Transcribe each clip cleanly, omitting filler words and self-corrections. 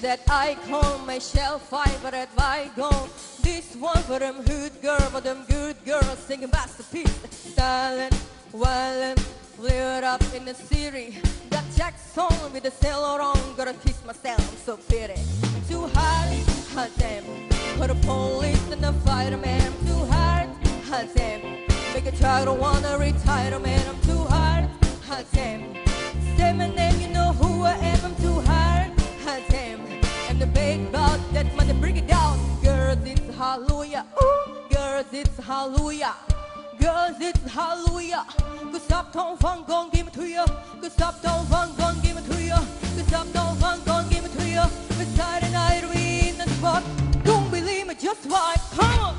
that I call myself favorite Vigon. This one for them hood girl, for them good girls singing masterpiece. Silent, violent, lit up in the city. Got Jackson with the sailor on, gotta kiss myself, I'm so pretty. I'm too hard, hot damn. For the police and the fireman, I'm too hard, hot damn. Make a child don't wanna retire, man, I'm too hard, hot damn. Say my name, you know who I am, I'm too hard, hot damn. I'm the big bout that money, bring it down. Girls, it's hallelujah, ooh. Girls, it's hallelujah. Girls, it's hallelujah. Cause up town fun, gon' give it to you. Cause up town fun, gon' give it to you. Cause up town fun, gon' give it to you. Beside the night, we in the spot. Don't believe me, just why, come on.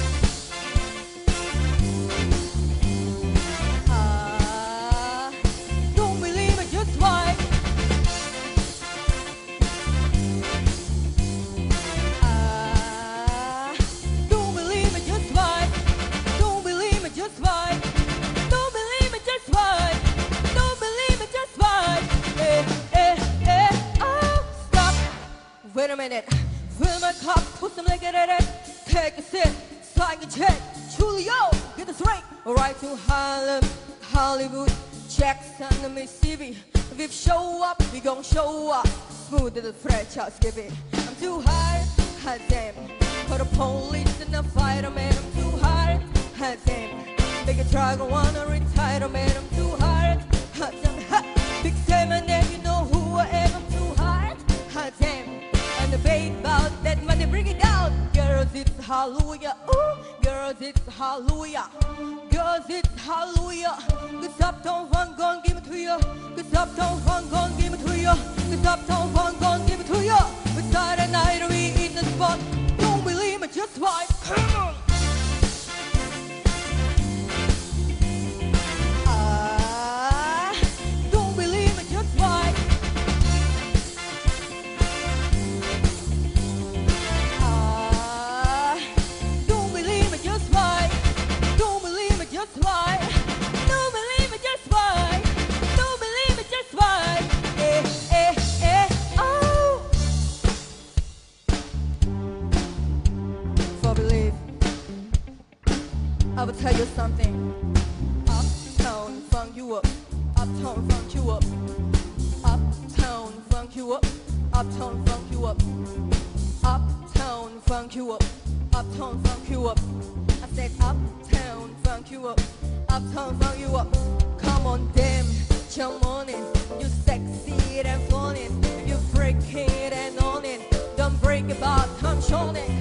Don't believe me, just why. Don't believe me, just why. Don't believe me, just why. Don't believe me, just why. Don't believe me, just why. Oh, stop. Wait a minute. Fill my cup, put some liquor in it. Take a sip, sign a check. Julio, get this right. Right to Harlem, Hollywood, Jackson, Mississippi. If we show up, we gon' show up. Smooth as a fresh house, give it. I'm too hard, hot damn. For the police and the fireman, I'm too hard, hot damn. Make a try, don't wanna retire, man, I'm too hard, hot damn. Ha. Big say my name, you know who I am, I'm too hard, hot damn. I'm the bait about that money, bring it down. Girls, it's hallelujah, ooh. Girls, it's hallelujah. Girls, it's hallelujah. Cause uptown fun gon' give it to you. Cause uptown fun gon' give it to you. Cause uptown fun gon' give it to you. Beside the night we in the spot. Don't believe me, just why. Come on. Don't believe me, just why. Don't believe me, just why. Don't believe me, just why. Don't believe me, just why. Don't believe me, just why. Oh. For believe, I will tell you something. Uptown funk you up. Uptown funk you up. Uptown funk you up. Uptown funk you up. Uptown funk you up. Uptown funk you up. I said uptown funk you up. Uptown funk you up. Come on, damn, jump on it. You sexy and fun it. You freak it and on it. Don't break about, come showing it.